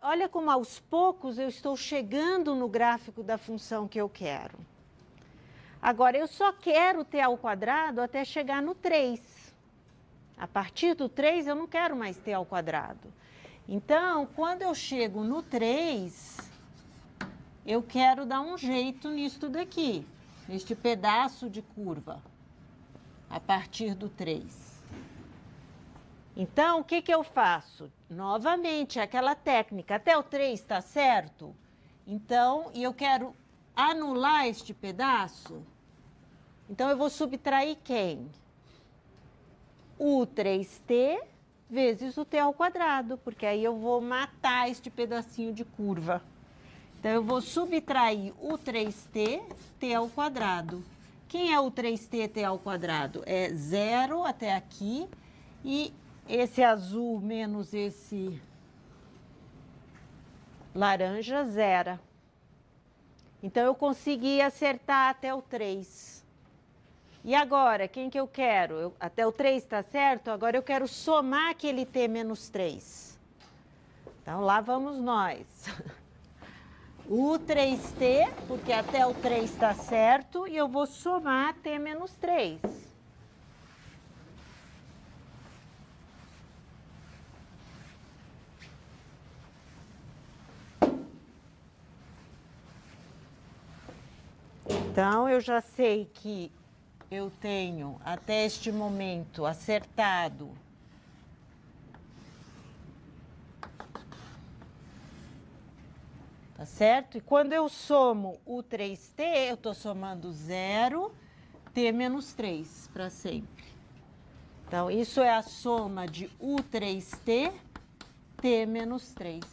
olha como aos poucos eu estou chegando no gráfico da função que eu quero. Agora, eu só quero t ao quadrado até chegar no 3. A partir do 3, eu não quero mais t ao quadrado. Então, quando eu chego no 3, eu quero dar um jeito nisto daqui, neste pedaço de curva, a partir do 3. Então, o que que eu faço? Novamente, aquela técnica, até o 3 está certo? Então, e eu quero anular este pedaço, então eu vou subtrair quem? O 3t vezes o t ao quadrado, porque aí eu vou matar este pedacinho de curva. Então, eu vou subtrair o 3t, t ao quadrado. Quem é o 3t, t ao quadrado? É 0 até aqui, e esse azul menos esse laranja, 0. Então, eu consegui acertar até o 3. E agora, quem que eu quero? Até o 3 está certo? Agora eu quero somar aquele t menos 3. Então, lá vamos nós. O 3t, porque até o 3 está certo, e eu vou somar t menos 3. Então, eu já sei que eu tenho, até este momento, acertado tá certo? E quando eu somo o 3t, eu estou somando 0, t menos 3 para sempre. Então, isso é a soma de u3t, t menos 3.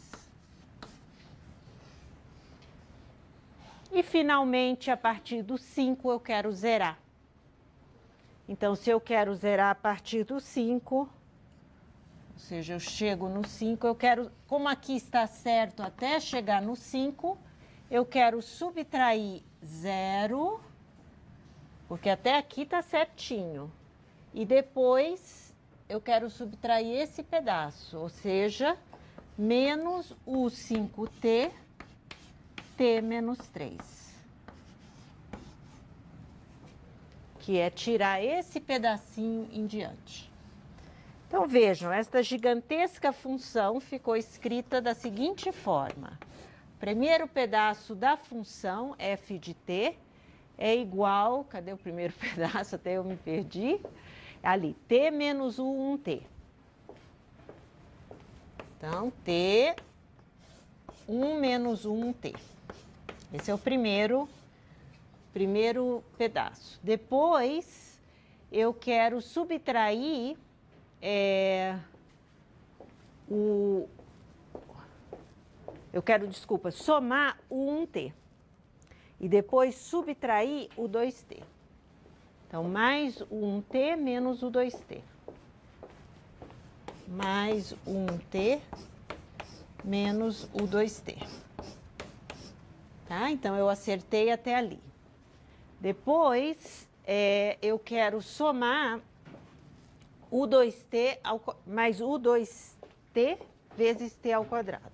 E, finalmente, a partir do 5, eu quero zerar. Então, se eu quero zerar a partir do 5, ou seja, eu chego no 5, eu quero, como aqui está certo até chegar no 5, eu quero subtrair 0, porque até aqui está certinho. E depois eu quero subtrair esse pedaço, ou seja, menos o 5t, t menos 3. Que é tirar esse pedacinho em diante. Então, vejam, esta gigantesca função ficou escrita da seguinte forma. Primeiro pedaço da função f de t é igual, cadê o primeiro pedaço? Até eu me perdi. Ali, t menos o 1t. Então, t, 1 menos 1t. Esse é o primeiro pedaço. Depois, eu quero subtrair somar o 1t. E depois subtrair o 2t. Então, mais o 1t menos o 2t. Mais o 1t menos o 2t. Tá? Então, eu acertei até ali. Depois, eu quero somar o 2t mais o 2t vezes t ao quadrado.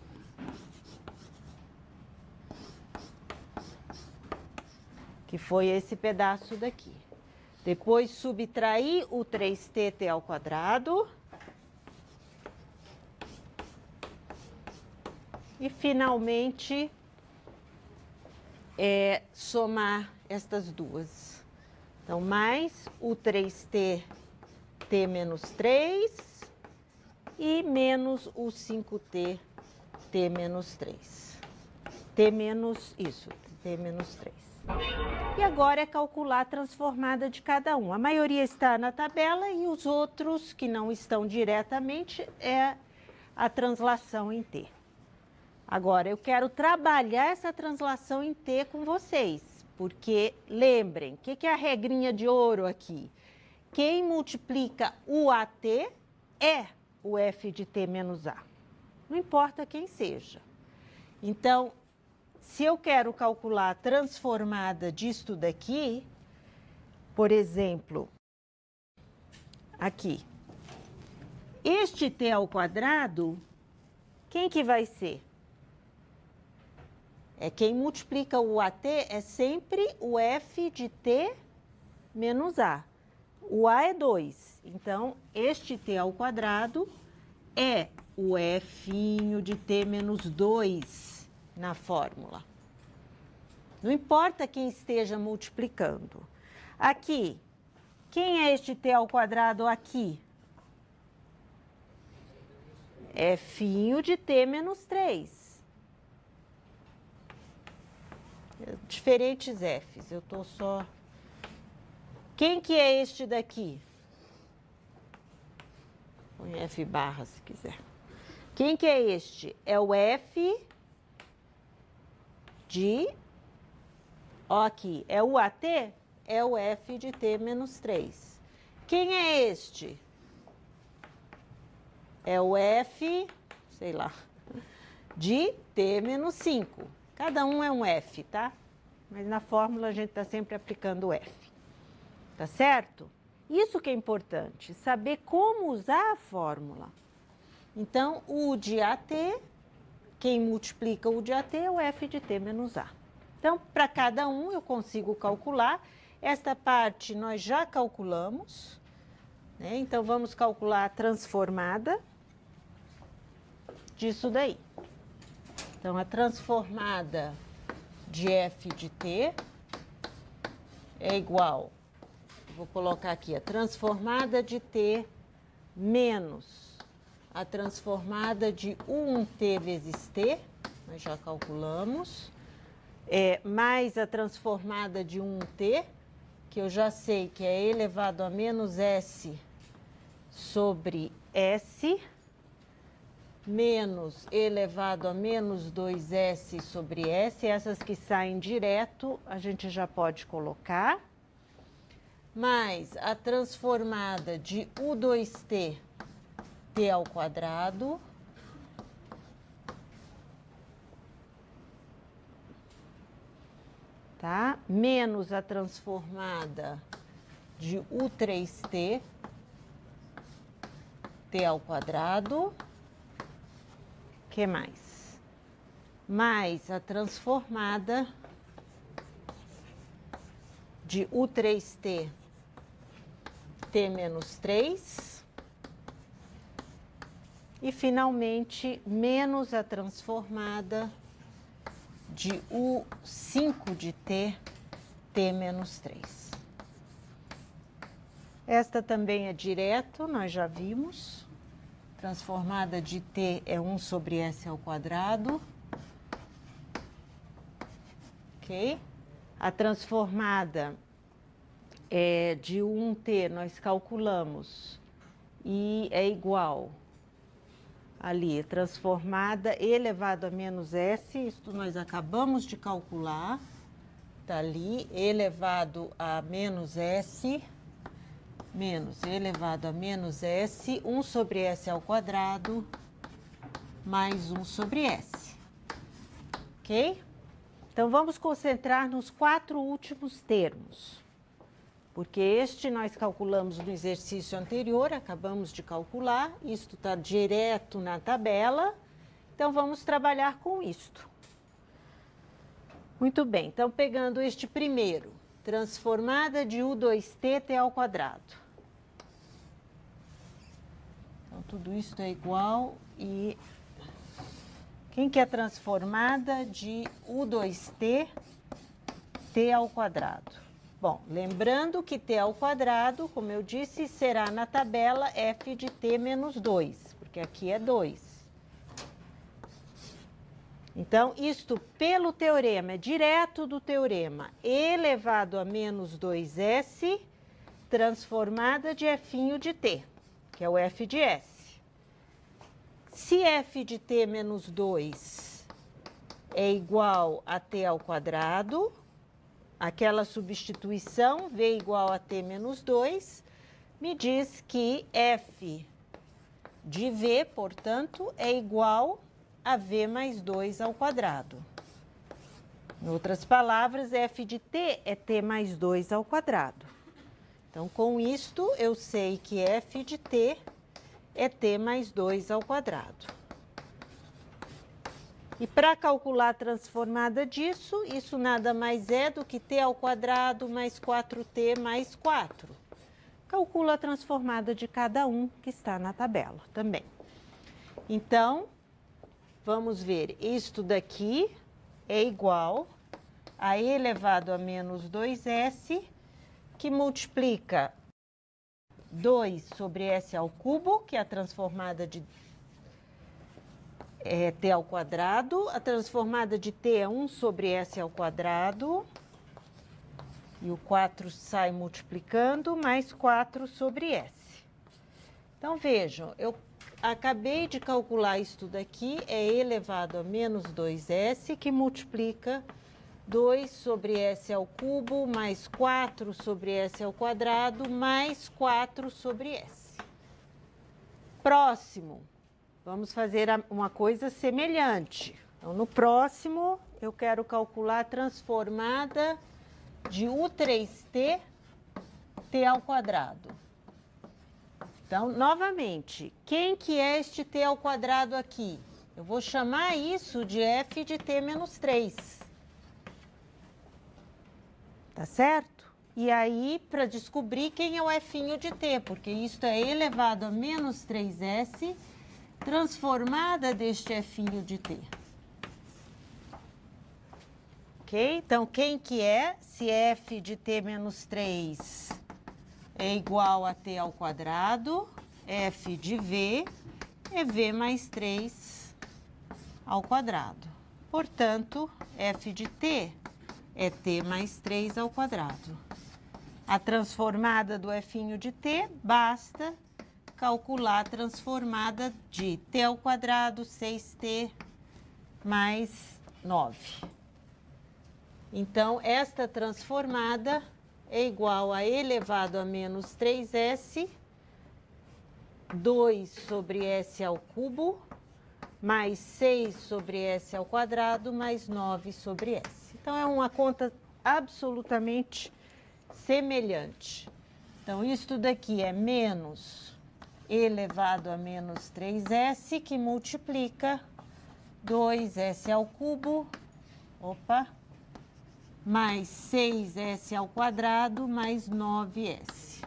Que foi esse pedaço daqui. Depois, subtrair o 3t, t ao quadrado. E, finalmente, somar estas duas. Então, mais o 3t, t menos 3 e menos o 5t, t menos 3. T menos 3. E agora é calcular a transformada de cada um. A maioria está na tabela e os outros que não estão diretamente é a translação em t. Agora, eu quero trabalhar essa translação em t com vocês, porque lembrem, o que é a regrinha de ouro aqui? Quem multiplica o AT é o f de t menos a. Não importa quem seja. Então, se eu quero calcular a transformada disto daqui, por exemplo, aqui, este t ao quadrado quem que vai ser? Quem multiplica o AT é sempre o F de T menos A. O A é 2, então este T ao quadrado é o F de T menos 2 na fórmula. Não importa quem esteja multiplicando. Aqui, quem é este T ao quadrado aqui? F de T menos 3. Diferentes Fs, eu estou só... Quem que é este daqui? Põe F barra se quiser. Quem que é este? É o F de... Ó aqui, é o AT? É o F de T menos 3. Quem é este? É o F, sei lá, de T menos 5. Cada um é um F, tá? Mas na fórmula a gente está sempre aplicando o F. Tá certo? Isso que é importante, saber como usar a fórmula. Então, o de AT, quem multiplica o de AT é o F de T menos A. Então, para cada um eu consigo calcular. Esta parte nós já calculamos, né? Então, vamos calcular a transformada disso daí. Então, a transformada de F de T é igual, vou colocar aqui, a transformada de T menos a transformada de U1T vezes T, nós já calculamos, mais a transformada de 1T, que eu já sei que é elevado a menos S sobre S, menos elevado a menos 2S sobre S, essas que saem direto, a gente já pode colocar, mais a transformada de U2T, T ao quadrado, tá? Menos a transformada de U3T, T ao quadrado. Que mais? Mais a transformada de U3T, T menos 3. E, finalmente, menos a transformada de U5 de T, T menos 3. Esta também é direto, nós já vimos. Transformada de T é 1 sobre S ao quadrado. Ok? A transformada de 1T nós calculamos e é igual ali, transformada elevado a menos S, isto nós acabamos de calcular, tá ali, elevado a menos S, menos elevado a menos S, 1 sobre S ao quadrado, mais 1 sobre S. Ok? Então, vamos concentrar nos 4 últimos termos. Porque este nós calculamos no exercício anterior, acabamos de calcular, isto está direto na tabela, então vamos trabalhar com isto. Muito bem, então pegando este primeiro, transformada de U2T, T ao quadrado. Então, tudo isso é igual e... Quem que é transformada de U2T, T ao quadrado? Bom, lembrando que T ao quadrado, como eu disse, será na tabela F de T menos 2, porque aqui é 2. Então, isto pelo teorema, é direto do teorema, elevado a menos 2S, transformada de F de T, que é o F de S. Se F de T menos 2 é igual a T ao quadrado, aquela substituição, V igual a T menos 2, me diz que F de V, portanto, é igual a V mais 2 ao quadrado. Em outras palavras, F de T é T mais 2 ao quadrado. Então, com isto, eu sei que F de T é T mais 2 ao quadrado. E para calcular a transformada disso, isso nada mais é do que t ao quadrado mais 4t mais 4. Calcula a transformada de cada um que está na tabela também. Então, vamos ver, isto daqui é igual a e elevado a menos 2s, que multiplica 2 sobre s ao cubo, que é a transformada de t ao quadrado. A transformada de t é 1 sobre s ao quadrado. E o 4 sai multiplicando, mais 4 sobre s. Então, vejam, eu acabei de calcular isso daqui, é e elevado a menos 2s, que multiplica 2 sobre s ao cubo, mais 4 sobre s ao quadrado, mais 4 sobre s. Próximo, vamos fazer uma coisa semelhante. Então, no próximo, eu quero calcular a transformada de u3t, t ao quadrado. Então, novamente, quem que é este t ao quadrado aqui? Eu vou chamar isso de f de t menos 3. Tá certo? E aí, para descobrir quem é o f de t, porque isto é elevado a menos 3s, transformada deste f de t. Ok? Então, quem que é? Se f de t menos 3 é igual a t ao quadrado, f de v é v mais 3 ao quadrado. Portanto, f de t é t mais 3 ao quadrado. A transformada do f de t, basta calcular a transformada de t ao quadrado, 6t mais 9. Então, esta transformada é igual a e elevado a menos 3s, 2 sobre s ao cubo, mais 6 sobre s ao quadrado, mais 9 sobre s. Então, é uma conta absolutamente semelhante. Então, isto daqui é menos e elevado a menos 3s, que multiplica 2s ao cubo, mais 6s ao quadrado, mais 9s.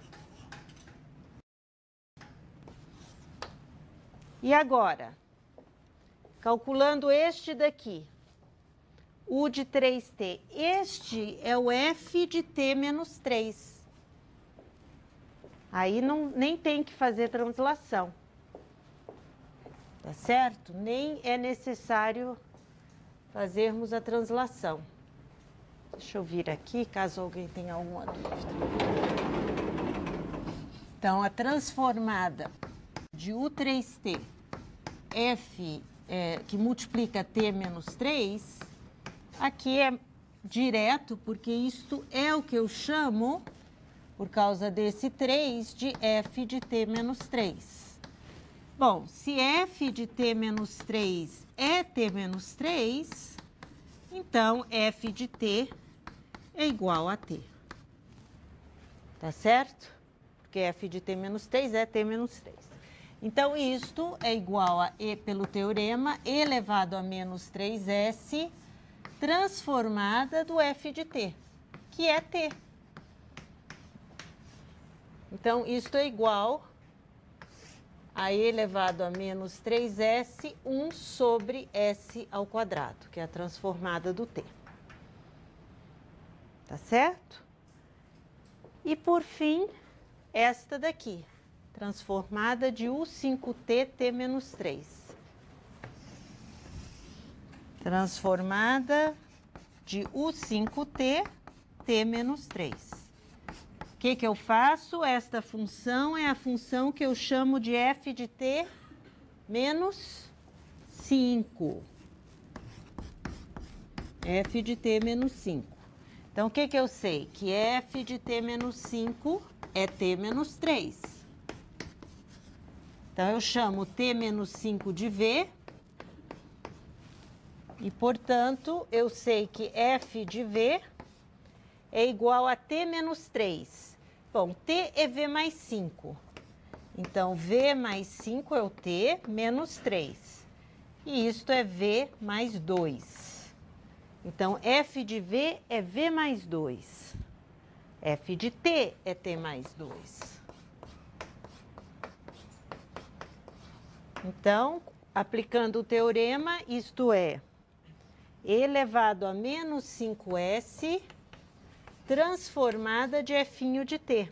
E agora, calculando este daqui, u de 3t, este é o f de t menos 3. Aí nem tem que fazer translação, tá certo? Nem é necessário fazermos a translação. Deixa eu vir aqui, caso alguém tenha alguma dúvida. Então, a transformada de u3t, f, que multiplica t menos 3, aqui é direto, porque isto é o que eu chamo, por causa desse 3, de f de t menos 3. Bom, se f de t menos 3 é t menos 3, então f de t é igual a t. Tá certo? Porque f de t menos 3 é t menos 3. Então, isto é igual a e, pelo teorema, e elevado a menos 3s, transformada do f de t, que é t. Então, isto é igual a e elevado a menos 3s, 1 sobre s ao quadrado, que é a transformada do t. Tá certo? E, por fim, esta daqui, transformada de u5t, t menos 3. Transformada de u5t, t menos 3. O que eu faço? Esta função é a função que eu chamo de f de t menos 5. F de t menos 5. Então, o que eu sei? Que f de t menos 5 é t menos 3. Então, eu chamo t menos 5 de v. E, portanto, eu sei que f de v é igual a t menos 3. Bom, t é v mais 5. Então, v mais 5 é o t menos 3. e isto é V mais 2. Então, f de V é V mais 2. F de T é T mais 2. Então, aplicando o teorema, isto é e elevado a menos 5s transformada de f' de t,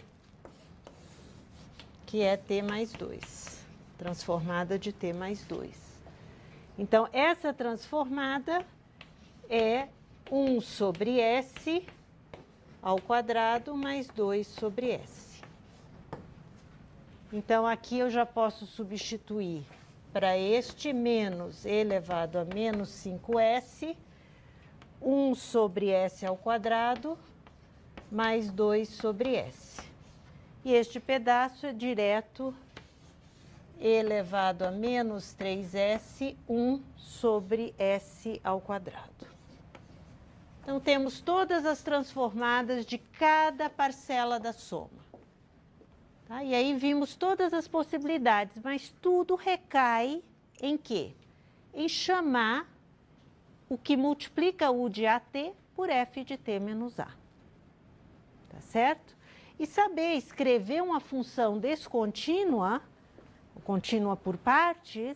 que é t mais 2. Transformada de t mais 2. Então, essa transformada é 1 sobre s ao quadrado mais 2 sobre s. Então, aqui eu já posso substituir para este menos elevado a menos 5s, 1 sobre s ao quadrado, mais 2 sobre s. E este pedaço é direto elevado a menos 3s, 1 sobre s ao quadrado. Então, temos todas as transformadas de cada parcela da soma. Tá? E aí vimos todas as possibilidades, mas tudo recai em quê? Em chamar o que multiplica u de AT por f de t menos a. Tá certo? E saber escrever uma função descontínua, contínua por partes,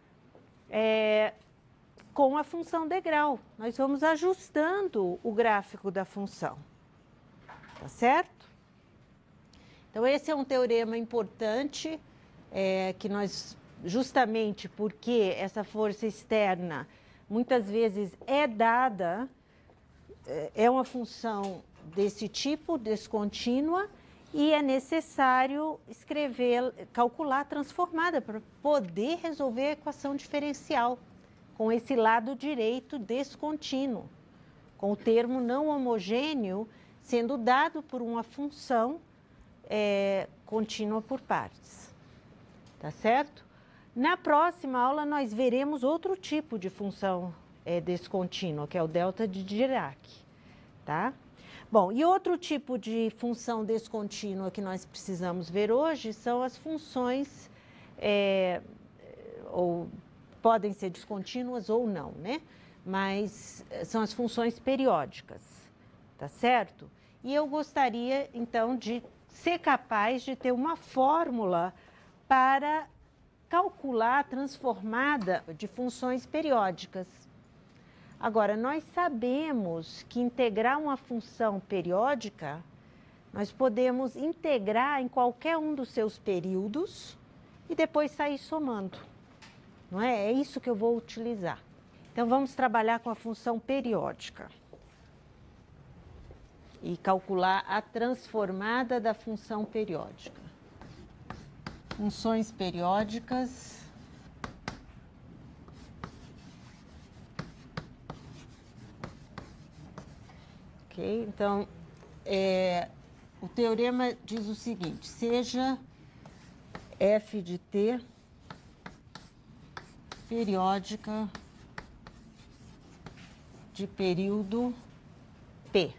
com a função degrau. Nós vamos ajustando o gráfico da função. Tá certo? Então, esse é um teorema importante, que nós, justamente porque essa força externa muitas vezes é dada, é uma função desse tipo, descontínua, e é necessário calcular a transformada para poder resolver a equação diferencial com esse lado direito descontínuo, com o termo não homogêneo sendo dado por uma função contínua por partes, tá certo? Na próxima aula, nós veremos outro tipo de função descontínua, que é o delta de Dirac, tá? Bom, e outro tipo de função descontínua que nós precisamos ver hoje são as funções, ou podem ser descontínuas ou não, né? Mas são as funções periódicas, tá certo? E eu gostaria, então, de ser capaz de ter uma fórmula para calcular a transformada de funções periódicas. Agora, nós sabemos que integrar uma função periódica, nós podemos integrar em qualquer um dos seus períodos e depois sair somando, não é? É isso que eu vou utilizar. Então, vamos trabalhar com a função periódica e calcular a transformada da função periódica. Funções periódicas. Ok, então, o teorema diz o seguinte: seja f de t periódica de período P.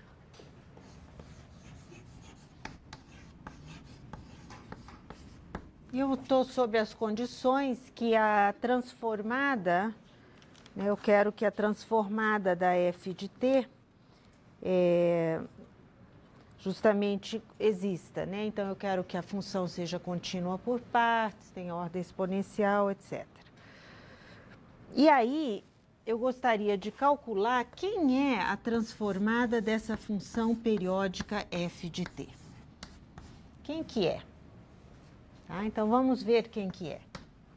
Eu estou sob as condições que a transformada, né, eu quero que a transformada da f de t justamente exista, né? Então, eu quero que a função seja contínua por partes, tenha ordem exponencial, etc. E aí, eu gostaria de calcular quem é a transformada dessa função periódica f de t. Quem que é? Tá? Então, vamos ver quem que é.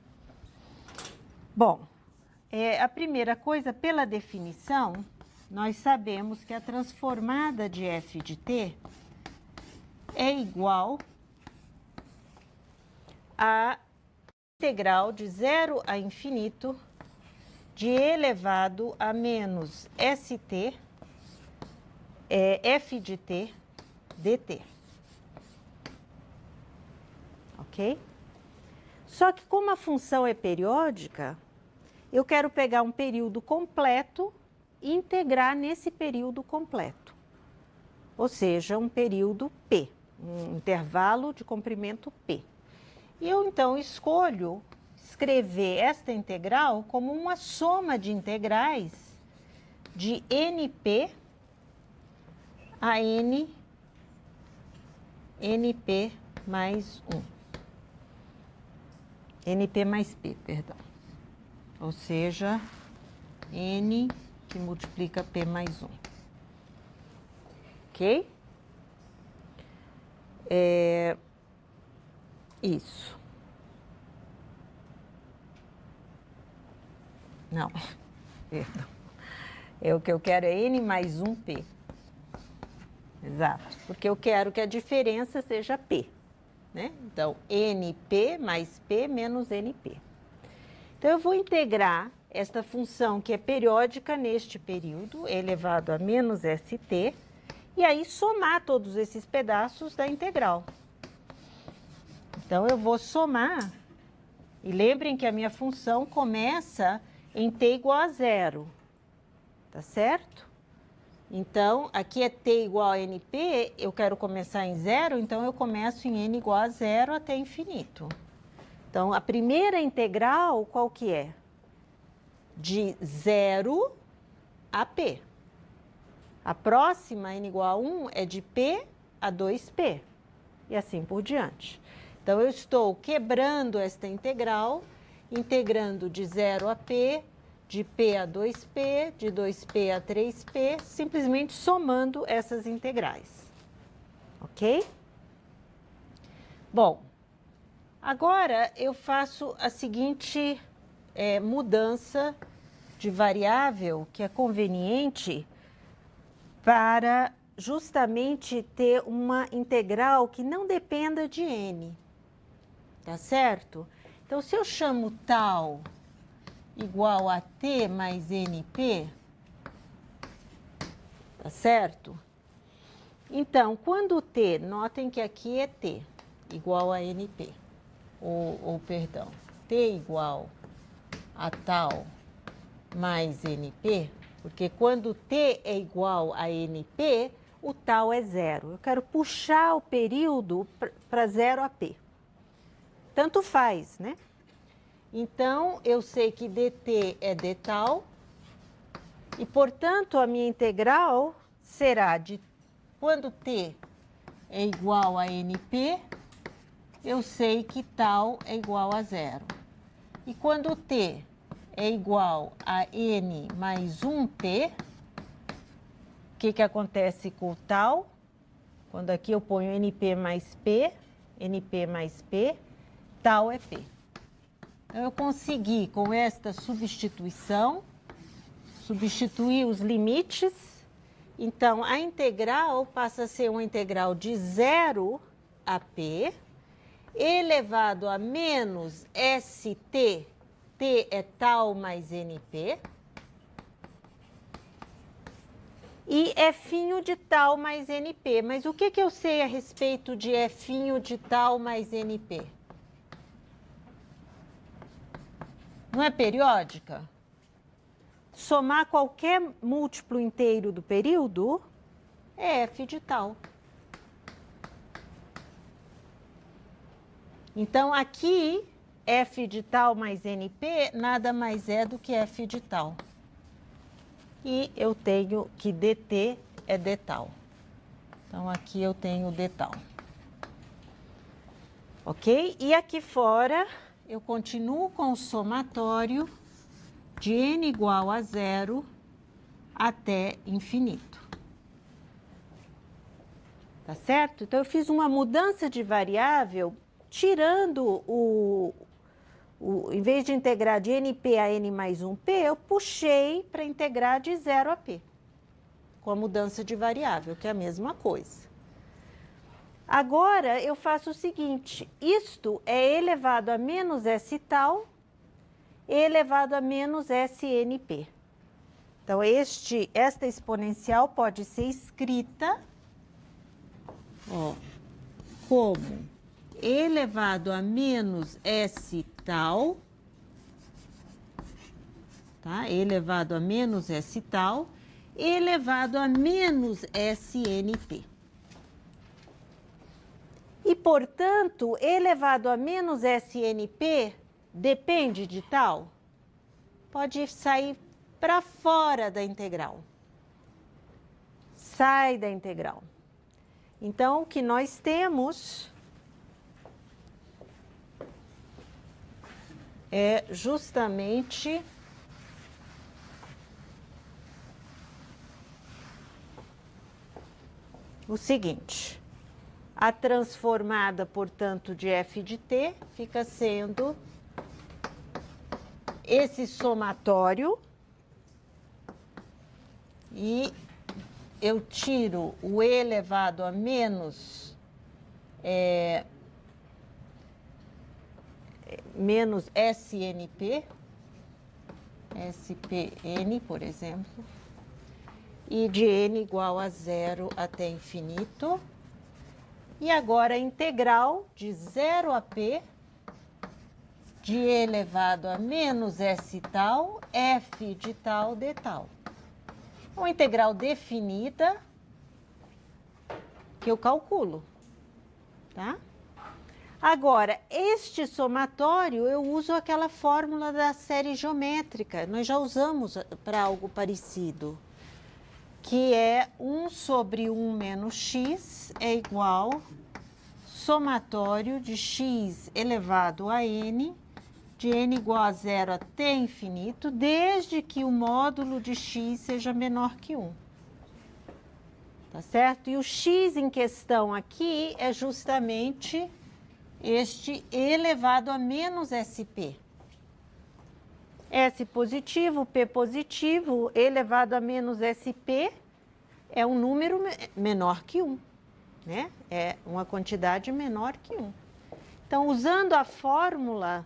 Bom, a primeira coisa, pela definição, nós sabemos que a transformada de f de t é igual à integral de 0 a infinito de e elevado a menos st f de t dt. Ok? Só que como a função é periódica, eu quero pegar um período completo e integrar nesse período completo. Ou seja, um período P, um intervalo de comprimento P. E eu, então, escolho escrever esta integral como uma soma de integrais de NP a NP mais 1. NP mais P, perdão. Ou seja, N que multiplica P mais 1. Ok? Isso. Não, perdão. O que eu quero é N mais 1P. Exato, porque eu quero que a diferença seja P, né? Então, NP mais P menos NP. Então, eu vou integrar esta função que é periódica neste período, elevado a menos ST, e aí somar todos esses pedaços da integral. Então, eu vou somar, e lembrem que a minha função começa em t igual a 0, tá certo? Então, aqui é t igual a np, eu quero começar em 0, então eu começo em n igual a 0 até infinito. Então, a primeira integral, qual que é? De 0 a p. A próxima, n igual a 1, é de p a 2p, e assim por diante. Então, eu estou quebrando esta integral, integrando de 0 a p, de p a 2p, de 2p a 3p, simplesmente somando essas integrais. Ok? Bom, agora eu faço a seguinte mudança de variável que é conveniente para justamente ter uma integral que não dependa de n, tá certo? Então, se eu chamo tal igual a t mais np, tá certo? Então, quando t, notem que aqui é t igual a np, perdão, t igual a tal mais np, porque quando t é igual a np, o tal é 0. Eu quero puxar o período para 0 a p. Tanto faz, né? Então, eu sei que dt é d tal, e, portanto, a minha integral será de quando t é igual a np, eu sei que tal é igual a 0. E quando t é igual a n mais 1p, o que acontece com o tal? Quando aqui eu ponho np mais p, tal é p. Então, eu consegui, com esta substituição, substituir os limites. Então, a integral passa a ser uma integral de 0 a p, elevado a menos st, t é tal mais np, e f de tal mais np. Mas o que eu sei a respeito de f de tal mais np? Não é periódica? Somar qualquer múltiplo inteiro do período é f de tal. Então, aqui, f de tal mais np nada mais é do que f de tal. E eu tenho que dt é d tal. Então, aqui eu tenho d tal. Ok? E aqui fora, eu continuo com o somatório de n igual a 0 até infinito. Tá certo? Então, eu fiz uma mudança de variável, tirando em vez de integrar de np a n mais 1p, eu puxei para integrar de 0 a p, com a mudança de variável, que é a mesma coisa. Agora, eu faço o seguinte, isto é elevado a menos s tal, elevado a menos snp. Então, esta exponencial pode ser escrita como elevado a menos s tal, tá? Elevado a menos s tal, elevado a menos snp. E, portanto, elevado a menos snp depende de tal, pode sair para fora da integral. Sai da integral. Então, o que nós temos é justamente o seguinte: a transformada, portanto, de f de t fica sendo esse somatório e eu tiro o e elevado a menos menos SNP, SPN, por exemplo, e de n igual a 0 até infinito. E agora a integral de 0 a p de e elevado a menos s tal, f de tal, d tal. Uma integral definida que eu calculo, tá? Agora, este somatório, eu uso aquela fórmula da série geométrica. Nós já usamos para algo parecido, que é 1 sobre 1 menos x é igual somatório de x elevado a n, de n igual a 0 até infinito, desde que o módulo de x seja menor que 1. Tá certo? E o x em questão aqui é justamente este elevado a menos SP. S positivo, P positivo, elevado a menos SP é um número menor que 1, né? É uma quantidade menor que 1. Então, usando a fórmula,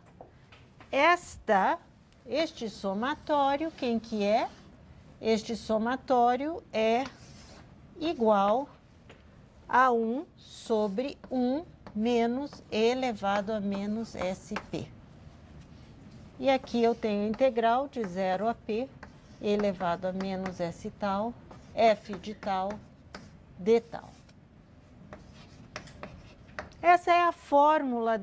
este somatório, quem que é? Este somatório é igual a 1 sobre 1 menos e elevado a menos SP. E aqui eu tenho a integral de 0 a p elevado a menos s tal, f de tal, d tal. Essa é a fórmula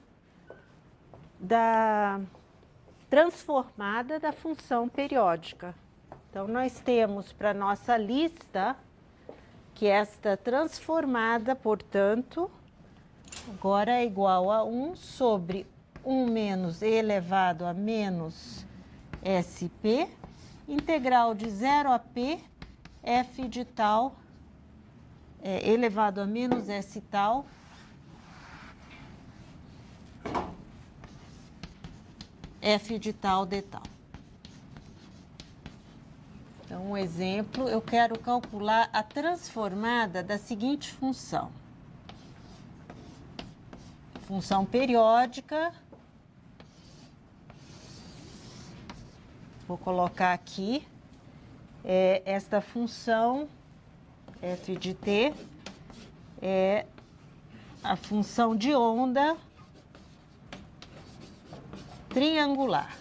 da transformada da função periódica. Então, nós temos para nossa lista que esta transformada, portanto, agora é igual a 1 sobre 1 menos e elevado a menos SP, integral de 0 a p, f de tal, elevado a menos s tal, f de tal, d tal. Então, um exemplo, eu quero calcular a transformada da seguinte função. Função periódica. Vou colocar aqui esta função f de t é a função de onda triangular.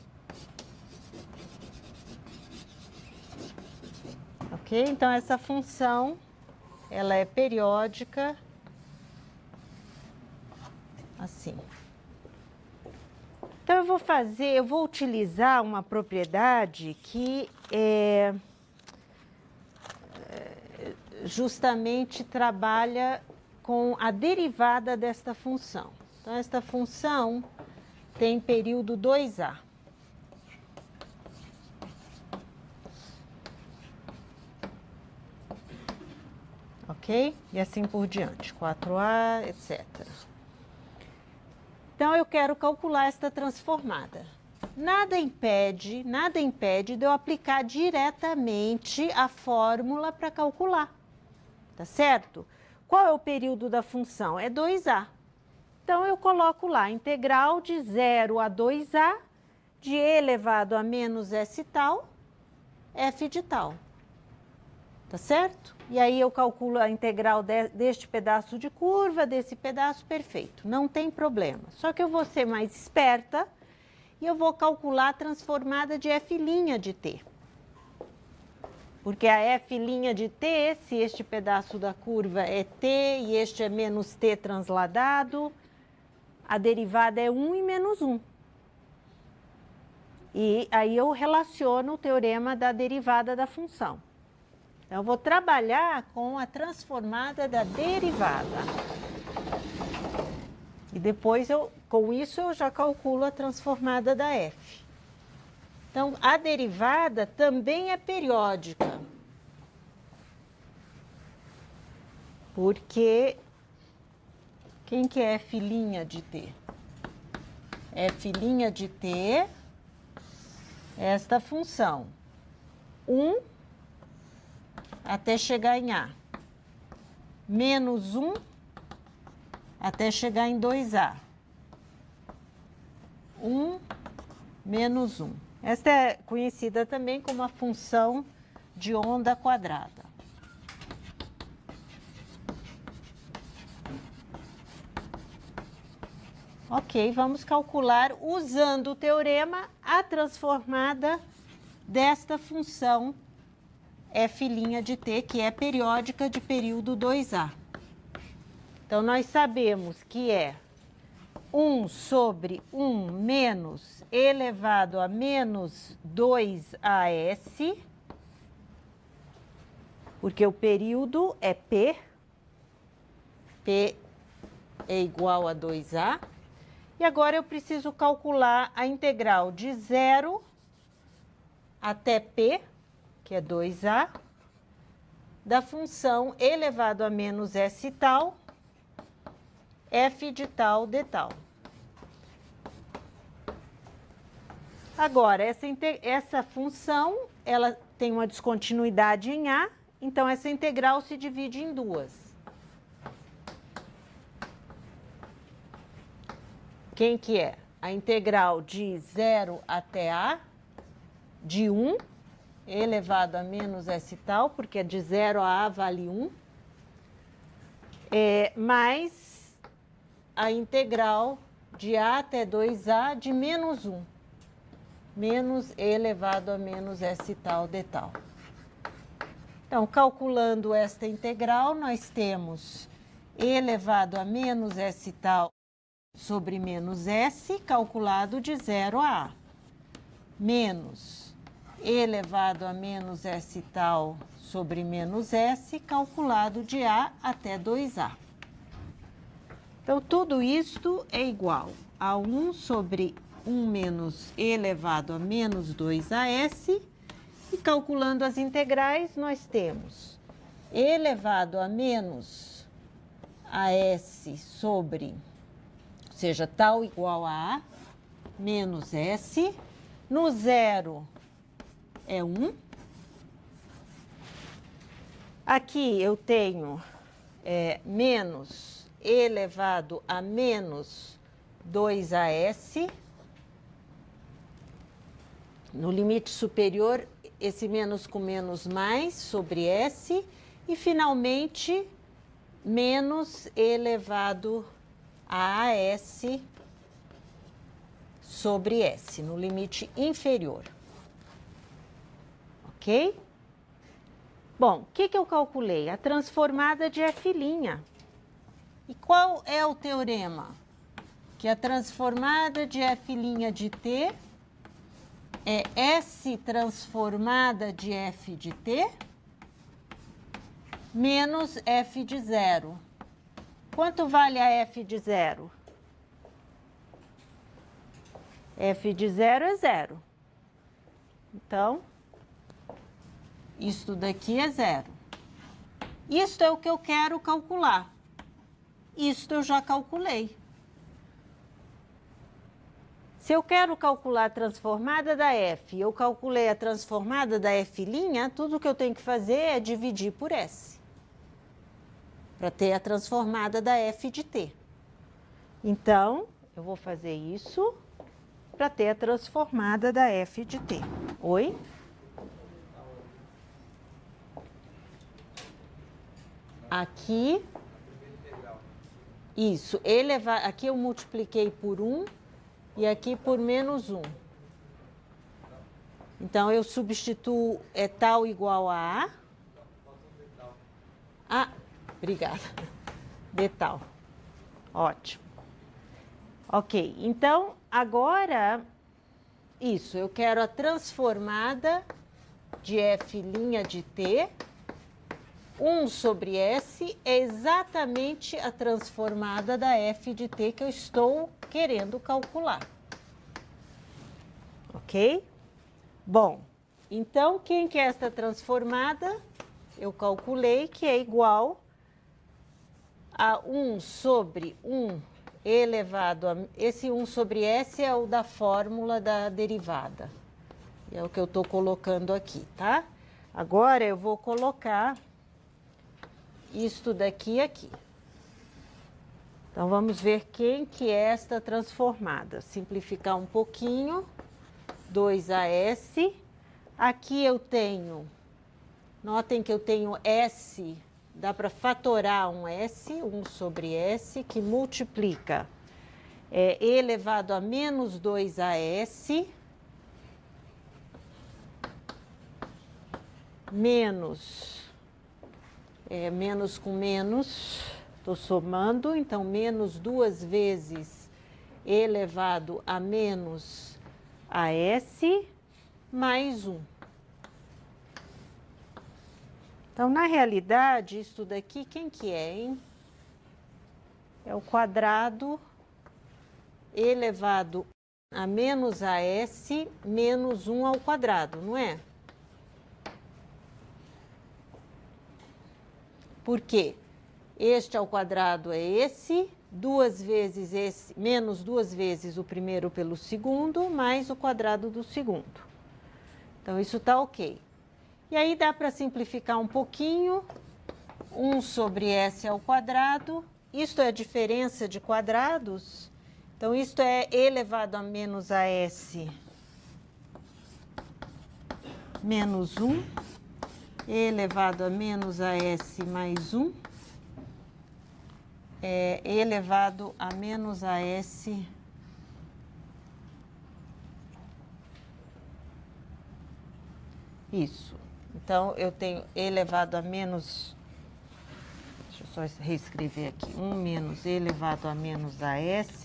Ok? Então, essa função, ela é periódica assim. Então, eu vou utilizar uma propriedade que justamente trabalha com a derivada desta função. Então, esta função tem período 2A. Ok? E assim por diante, 4A, etc. Então, eu quero calcular esta transformada. Nada impede de eu aplicar diretamente a fórmula para calcular, tá certo? Qual é o período da função? É 2A. Então, eu coloco lá, integral de 0 a 2A, de e elevado a menos s tal, f de tal. Tá certo? E aí eu calculo a integral deste pedaço de curva, desse pedaço, perfeito. Não tem problema. Só que eu vou ser mais esperta e eu vou calcular a transformada de f' de t. Porque a f' de t, se este pedaço da curva é t e este é menos t transladado, a derivada é 1 e menos 1. E aí eu relaciono o teorema da derivada da função. Então, eu vou trabalhar com a transformada da derivada. E depois, com isso, eu já calculo a transformada da f. Então, a derivada também é periódica. Porque quem que é f' de t? F' de t é esta função. 1 até chegar em a. Menos 1 até chegar em 2a. 1 menos 1. Esta é conhecida também como a função de onda quadrada. Ok, vamos calcular, usando o teorema, a transformada desta função f' de t, que é periódica de período 2a. Então, nós sabemos que é 1 sobre 1 menos elevado a menos 2as, porque o período é P é igual a 2a. E agora eu preciso calcular a integral de 0 até P, que é 2a, da função elevado a menos s tal, f de tal de tal. Agora, essa função, ela tem uma descontinuidade em a, então essa integral se divide em duas. Quem que é? A integral de 0 até a, de 1, elevado a menos s tal, porque é de 0 a vale 1, mais a integral de a até 2a de menos 1, menos elevado a menos s tal de tal. Então, calculando esta integral, nós temos elevado a menos s tal sobre menos s, calculado de 0 a a, menos elevado a menos s tal sobre menos s, calculado de a até 2a. Então, tudo isto é igual a 1 sobre 1 menos elevado a menos 2as, e calculando as integrais, nós temos elevado a menos as sobre, ou seja, tal igual a a, menos s, no 0 é 1. Aqui eu tenho menos elevado a menos 2as. No limite superior, esse menos com menos mais sobre s. E, finalmente, menos elevado a as sobre s, no limite inferior. Ok? Bom, o que eu calculei? A transformada de f'. E qual é o teorema? Que a transformada de f' de t é S transformada de f de t menos f de 0. Quanto vale a f de 0? F de 0 é 0. Então, isto daqui é 0. Isto é o que eu quero calcular. Isto eu já calculei. Se eu quero calcular a transformada da f, eu calculei a transformada da f', tudo que eu tenho que fazer é dividir por s, para ter a transformada da f de t. Então, eu vou fazer isso para ter a transformada da f de t. Oi? Aqui, isso, aqui eu multipliquei por 1 e aqui por menos 1. Então, eu substituo tal igual a a. Ah, obrigada. De tal. Ótimo. Ok, então, agora isso, eu quero a transformada de f' de t. 1 sobre S é exatamente a transformada da f de t que eu estou querendo calcular. Ok? Bom, então, quem que é esta transformada? Eu calculei que é igual a 1 sobre 1 elevado a... Esse 1 sobre S é o da fórmula da derivada. É o que eu estou colocando aqui, tá? Agora eu vou colocar isto daqui aqui. Então, vamos ver quem que é esta transformada. Simplificar um pouquinho. 2AS. Aqui eu tenho, notem que eu tenho S, dá para fatorar um S, 1 sobre S, que multiplica E elevado a menos 2AS, menos, menos com menos, estou somando, então menos 2 vezes E elevado a menos AS, mais 1. Então, na realidade, isso daqui, quem que é, hein? É o quadrado elevado a menos AS menos 1 ao quadrado, não é? Por quê? Este ao quadrado é esse, 2 vezes esse, menos 2 vezes o primeiro pelo segundo, mais o quadrado do segundo. Então, isso está ok. E aí, dá para simplificar um pouquinho. 1 sobre S ao quadrado. Isto é a diferença de quadrados. Então, isto é elevado a menos AS menos 1. Elevado a menos AS mais 1. Elevado a menos AS isso. Então, eu tenho elevado a menos, deixa eu só reescrever aqui, 1 menos elevado a menos AS,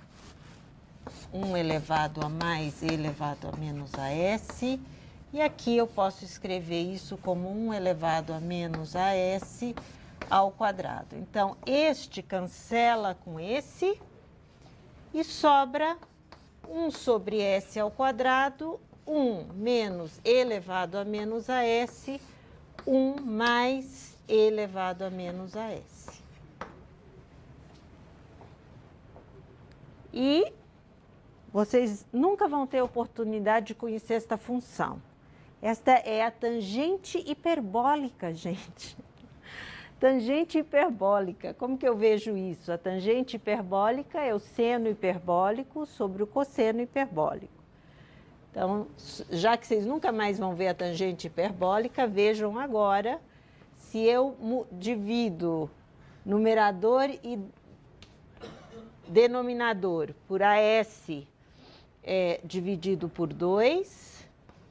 1 elevado a mais elevado a menos AS, e aqui eu posso escrever isso como 1 elevado a menos AS ao quadrado. Então, este cancela com esse e sobra 1 sobre S ao quadrado, 1 menos elevado a menos AS, 1 mais elevado a menos AS. E vocês nunca vão ter oportunidade de conhecer esta função. Esta é a tangente hiperbólica, gente. Tangente hiperbólica, como que eu vejo isso? A tangente hiperbólica é o seno hiperbólico sobre o cosseno hiperbólico. Então, já que vocês nunca mais vão ver a tangente hiperbólica, vejam agora se eu divido numerador e denominador por AS dividido por 2,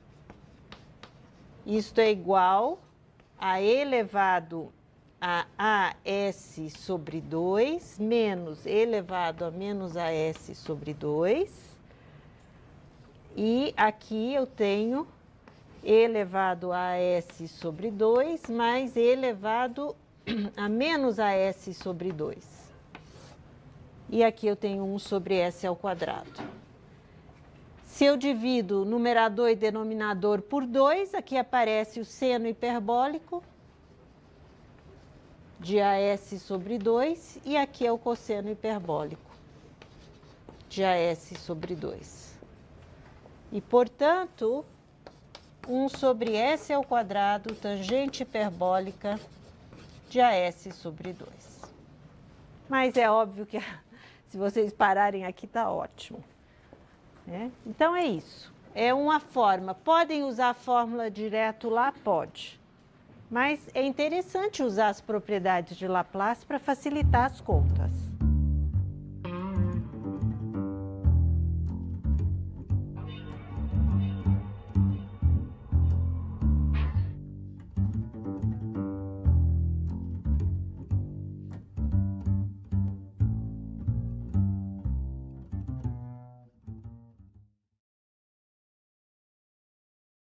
isto é igual a elevado a AS sobre 2 menos elevado a menos AS sobre 2. E aqui eu tenho elevado a AS sobre 2 mais elevado a menos AS sobre 2. E aqui eu tenho 1 sobre S ao quadrado. Se eu divido numerador e denominador por 2, aqui aparece o seno hiperbólico de AS sobre 2, e aqui é o cosseno hiperbólico de AS sobre 2. E, portanto, 1 sobre S ao quadrado, tangente hiperbólica de AS sobre 2. Mas é óbvio que se vocês pararem aqui, está ótimo. Então, é isso. É uma forma. Podem usar a fórmula direto lá? Pode. Mas é interessante usar as propriedades de Laplace para facilitar as contas.